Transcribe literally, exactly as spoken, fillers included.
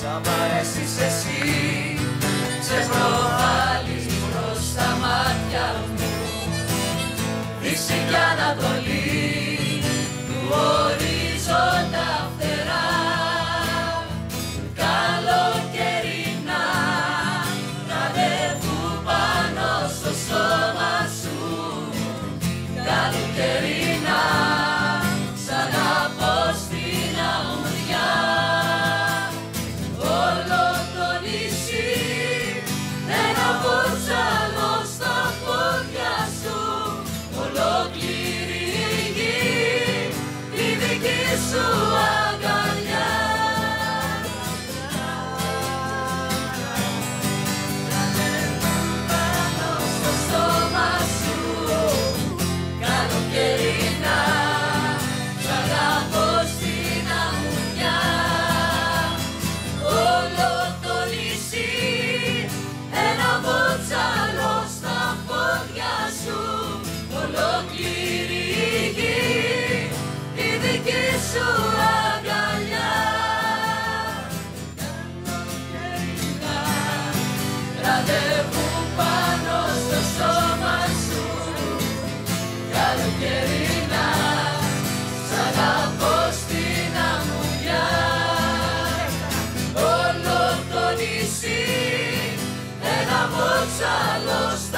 θα μ' αρέσεις εσύ. Σε προβάλλεις μπρος στα μάτια μου, Δύση κι Ανατολή του ορίζοντα φτερά. Καλοκαιρινά ραντεβού πάνω στο σώμα σου, καλοκαιρινά σ' αγαπώ στην αμμουδιά. Όλο το νησί ένα βότσαλο στα πόδια σου, ολόκληρη η γη η δική σου αγκαλιά. Πάνω στο στόμα σου, καλοκαιρινά σ' αγαπώ στην αμμουδιά. Όλο το νησί ένα βότσαλο στα πόδια σου, ολόκληρη η γη η δική σου αγκαλιά. Καλοκαιρινά ραντεβού πάνω στο σώμα σου, καλοκαιρινά σ' αγαπώ στην αμμουδιά. Όλο το νησί ένα βότσαλο